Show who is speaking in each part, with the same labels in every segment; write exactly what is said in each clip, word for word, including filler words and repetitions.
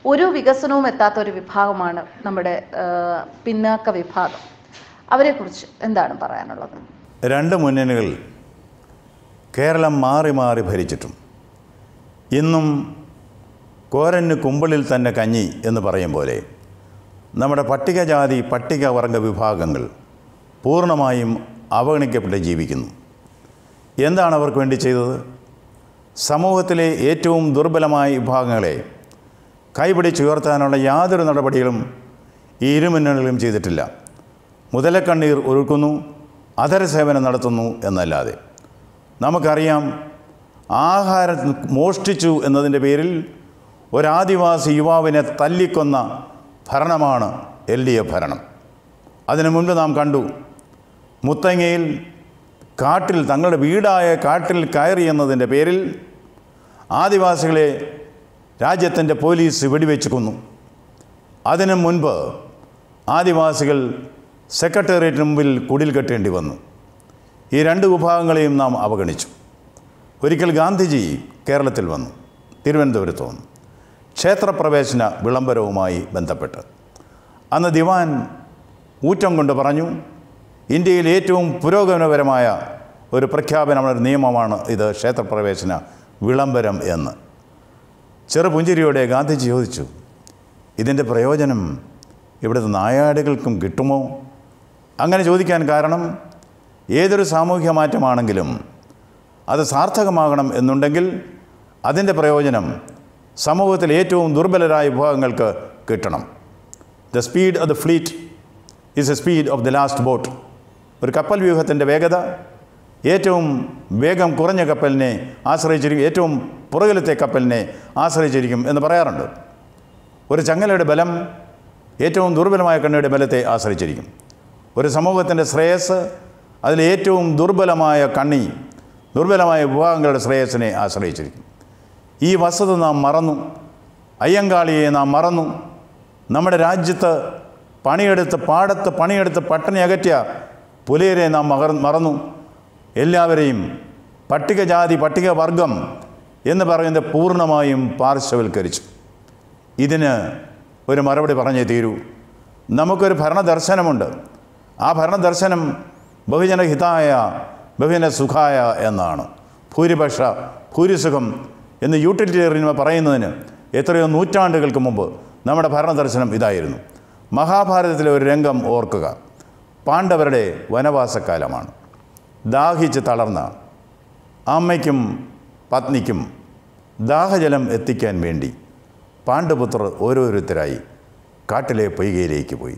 Speaker 1: ഒരു വികസനവും എത്താത്ത ഒരു വിഭാഗമാണ് നമ്മുടെ പിന്നാക്ക വിഭാഗം. അവരെക്കുറിച്ച് എന്താണ് പറയാനുള്ളത്?
Speaker 2: രണ്ട് മുന്നണികൾ കേരളം മാറി മാറി ഭരിച്ചിട്ടും ഇന്നും കോരന് കുമ്പിളിൽ തന്നെ കഞ്ഞി എന്ന് പറയും പോലെ നമ്മുടെ പട്ടികജാതി പട്ടികവർഗ വിഭാഗങ്ങൾ പൂർണ്ണമായും അവഗണിക്കപ്പെട്ട് ജീവിക്കുന്നു. എന്താണ് അവർക്ക് വേണ്ടി ചെയ്തത്? സമൂഹത്തിലെ ഏറ്റവും ദുർബലമായ വിഭാഗങ്ങളെ കൈപിടിച്ചുയർത്താനുള്ള യാതൊരു നടപടികളും ഈ ഇരുമുന്നണികളും ചെയ്തിട്ടില്ല. മുതലക്കണ്ണീർ ഒഴുക്കുന്നു, അധര സേവനം നടത്തുന്നു എന്നല്ലാതെ. നമുക്കറിയാം, ആഹാരം മോഷ്ടിച്ചു എന്നതിൻ്റെ പേരിൽ ഒരാദിവാസി യുവാവിനെ തല്ലിക്കൊന്ന ഭരണമാണ് എൽ ഡി എഫ് ഭരണം. അതിനു മുൻപ് നാം കണ്ടു, മുത്തങ്ങയിൽ കാട്ടിൽ തങ്ങളുടെ വീടായ കാട്ടിൽ കയറി എന്നതിൻ്റെ പേരിൽ ആദിവാസികളെ രാജ്യത്തിൻ്റെ പോലീസ് വെടിവെച്ച് കൊന്നു. അതിനു മുൻപ് ആദിവാസികൾ സെക്രട്ടേറിയറ്റിന് മുമ്പിൽ കുടിൽ കെട്ടേണ്ടി വന്നു. ഈ രണ്ട് വിഭാഗങ്ങളെയും നാം അവഗണിച്ചു. ഒരിക്കൽ ഗാന്ധിജി കേരളത്തിൽ വന്നു, തിരുവനന്തപുരത്ത് വന്നു, ക്ഷേത്രപ്രവേശന വിളംബരവുമായി ബന്ധപ്പെട്ട്. അന്ന് ദിവാൻ ഊറ്റം കൊണ്ട് പറഞ്ഞു, ഇന്ത്യയിൽ ഏറ്റവും പുരോഗമനപരമായ ഒരു പ്രഖ്യാപനം, ഒരു നിയമമാണ് ഇത്, ക്ഷേത്രപ്രവേശന വിളംബരം എന്ന്. ചെറുപുഞ്ചിരിയോടെ ഗാന്ധിജി ചോദിച്ചു, ഇതിൻ്റെ പ്രയോജനം ഇവിടുത്തെ നായാടുകൾക്കും കിട്ടുമോ? അങ്ങനെ ചോദിക്കാൻ കാരണം, ഏതൊരു സാമൂഹ്യ മാറ്റമാണെങ്കിലും അത് സാർത്ഥകമാകണം എന്നുണ്ടെങ്കിൽ അതിൻ്റെ പ്രയോജനം സമൂഹത്തിൽ ഏറ്റവും ദുർബലരായ വിഭാഗങ്ങൾക്ക് കിട്ടണം. The speed of the fleet is a speed of the last boat. ഒരു കപ്പൽ വ്യൂഹത്തിൻ്റെ വേഗത ഏറ്റവും വേഗം കുറഞ്ഞ കപ്പലിനെ ആശ്രയിച്ചിരിക്കും, ഏറ്റവും പുറകിലത്തെ കപ്പലിനെ ആശ്രയിച്ചിരിക്കും എന്ന് പറയാറുണ്ട്. ഒരു ചങ്ങലയുടെ ബലം ഏറ്റവും ദുർബലമായ കണ്ണിയുടെ ബലത്തെ ആശ്രയിച്ചിരിക്കും. ഒരു സമൂഹത്തിൻ്റെ ശ്രേയസ് അതിൽ ഏറ്റവും ദുർബലമായ കണ്ണി, ദുർബലമായ വിഭാഗങ്ങളുടെ ശ്രേയസ്സിനെ ആശ്രയിച്ചിരിക്കും. ഈ വസ്തുത നാം മറന്നു. അയ്യങ്കാളിയെ നാം മറന്നു. നമ്മുടെ രാജ്യത്ത് പണിയെടുത്ത് പാടത്ത് പണിയെടുത്ത് പട്ടിണി അകറ്റിയ പുലയരെ നാം മകർ മറന്നു. എല്ലാവരെയും പട്ടികജാതി പട്ടികവർഗം എന്ന് പറയുന്നത് പൂർണ്ണമായും പാർശ്വവൽക്കരിച്ചു. ഇതിന് ഒരു മറുപടി പറഞ്ഞേ തീരൂ. നമുക്കൊരു ഭരണദർശനമുണ്ട്. ആ ഭരണദർശനം ബഹുജനഹിതായ ബഹുജന സുഖായ എന്നാണ്. ഭൂരിപക്ഷ ഭൂരിസുഖം എന്ന് യൂട്ടിലിറ്റേറിയൻ പറയുന്നതിന് എത്രയോ നൂറ്റാണ്ടുകൾക്ക് മുമ്പ് നമ്മുടെ ഭരണദർശനം ഇതായിരുന്നു. മഹാഭാരതത്തിലെ ഒരു രംഗം ഓർക്കുക. പാണ്ഡവരുടെ വനവാസക്കാലമാണ്. ദാഹിച്ച് തളർന്ന അമ്മയ്ക്കും പത്നിക്കും ദാഹജലം എത്തിക്കാൻ വേണ്ടി പാണ്ഡുപുത്രർ ഓരോരുത്തരായി കാട്ടിലെ പൊയ്കയിലേക്ക് പോയി.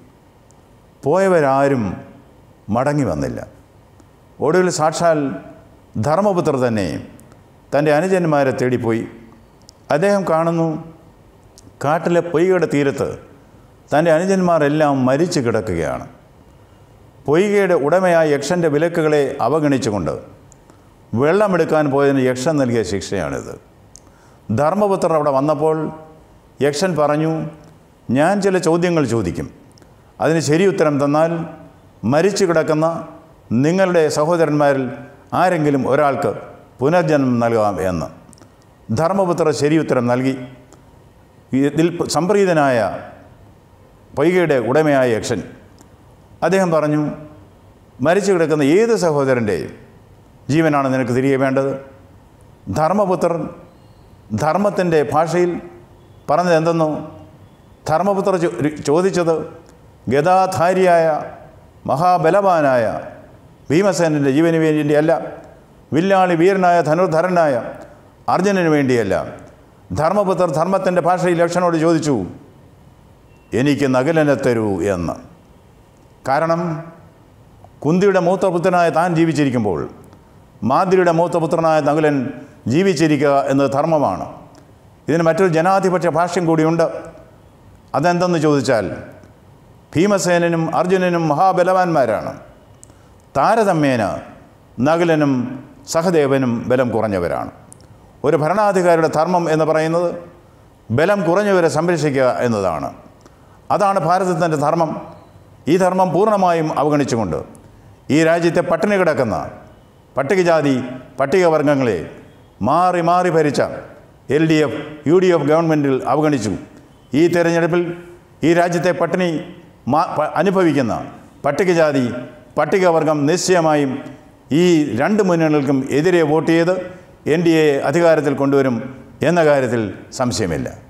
Speaker 2: പോയവരാരും മടങ്ങി വന്നില്ല. ഒടുവിൽ സാക്ഷാൽ ധർമ്മപുത്രർ തന്നെ തൻ്റെ അനുജന്മാരെ തേടിപ്പോയി. അദ്ദേഹം കാണുന്നു, കാട്ടിലെ പൊയ്കയുടെ തീരത്ത് തൻ്റെ അനുജന്മാരെല്ലാം മരിച്ചു കിടക്കുകയാണ്. പൊയ്കയുടെ ഉടമയായ യക്ഷൻ്റെ വിലക്കുകളെ അവഗണിച്ചുകൊണ്ട് വെള്ളമെടുക്കാൻ പോയതിന് യക്ഷൻ നൽകിയ ശിക്ഷയാണിത്. ധർമ്മപുത്രർ അവിടെ വന്നപ്പോൾ യക്ഷൻ പറഞ്ഞു, ഞാൻ ചില ചോദ്യങ്ങൾ ചോദിക്കും, അതിന് ശരി ഉത്തരം തന്നാൽ മരിച്ചു കിടക്കുന്ന നിങ്ങളുടെ സഹോദരന്മാരിൽ ആരെങ്കിലും ഒരാൾക്ക് പുനർജന്മം നൽകാം എന്ന്. ധർമ്മപുത്രർ ശരി ഉത്തരം നൽകി. ഇതിൽ സംപ്രീതനായ പൊയ്കയുടെ ഉടമയായ യക്ഷൻ അദ്ദേഹം പറഞ്ഞു, മരിച്ചു കിടക്കുന്ന ഏത് സഹോദരൻ്റെ ജീവനാണ് നിനക്ക് തിരികെ വേണ്ടത്? ധർമ്മപുത്രൻ ധർമ്മത്തിൻ്റെ ഭാഷയിൽ പറഞ്ഞത് എന്തെന്നോ? ധർമ്മപുത്രർ ചോദിച്ചത് ഗദാധാരിയായ മഹാബലവാനായ ഭീമസേനൻ്റെ ജീവന് വേണ്ടിയല്ല, വില്ലാളി വീരനായ ധനുർധരനായ അർജുനന് വേണ്ടിയല്ല. ധർമ്മപുത്രർ ധർമ്മത്തിൻ്റെ ഭാഷയിൽ യക്ഷനോട് ചോദിച്ചു, എനിക്ക് നകുലനെ തരൂ എന്ന്. കാരണം കുന്തിയുടെ മൂത്തപുത്രനായ താൻ ജീവിച്ചിരിക്കുമ്പോൾ മാദ്രിയുടെ മൂത്തപുത്രനായ നകുലൻ ജീവിച്ചിരിക്കുക എന്നത് ധർമ്മമാണ്. ഇതിന് മറ്റൊരു ജനാധിപത്യ ഭാഷ്യം കൂടിയുണ്ട്. അതെന്തെന്ന് ചോദിച്ചാൽ, ഭീമസേനനും അർജുനനും മഹാബലവാന്മാരാണ്. താരതമ്യേന നകുലനും സഹദേവനും ബലം കുറഞ്ഞവരാണ്. ഒരു ഭരണാധികാരിയുടെ ധർമ്മം എന്ന് പറയുന്നത് ബലം കുറഞ്ഞവരെ സംരക്ഷിക്കുക എന്നതാണ്. അതാണ് ഭാരതത്തിൻ്റെ ധർമ്മം. ഈ ധർമ്മം പൂർണ്ണമായും അവഗണിച്ചുകൊണ്ട് ഈ രാജ്യത്തെ പട്ടിണി കിടക്കുന്ന പട്ടികജാതി പട്ടികവർഗങ്ങളെ മാറി മാറി ഭരിച്ച L D F U D F ഗവൺമെൻറ്റിൽ അവഗണിച്ചു. ഈ തെരഞ്ഞെടുപ്പിൽ ഈ രാജ്യത്തെ പട്ടിണി അനുഭവിക്കുന്ന പട്ടികജാതി പട്ടികവർഗം നിശ്ചയമായും ഈ രണ്ട് മുന്നണികൾക്കും എതിരെ വോട്ട് ചെയ്ത് എൻ ഡി എ അധികാരത്തിൽ കൊണ്ടുവരും എന്ന കാര്യത്തിൽ സംശയമില്ല.